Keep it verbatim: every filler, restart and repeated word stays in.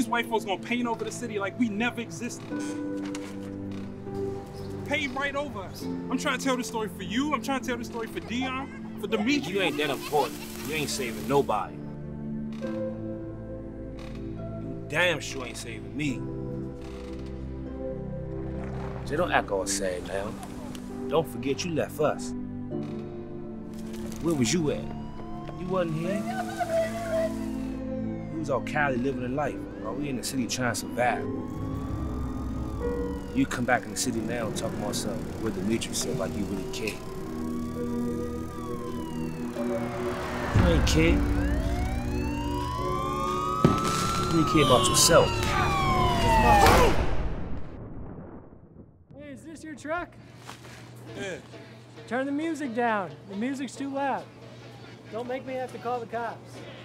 white folks gonna paint over the city like we never existed. Paint right over us. I'm trying to tell this story for you. I'm trying to tell this story for Dion, for Dimitri. You ain't that important. You ain't saving nobody. You damn sure ain't saving me. They don't act all sad now. Don't forget you left us. Where was you at? You wasn't here. You was out Cali living a life, while we in the city trying to survive. You come back in the city now and talk about something where Dimitri said like you really care. You ain't care. You really care about yourself. Hey, is this your truck? Yeah. Turn the music down. The music's too loud. Don't make me have to call the cops.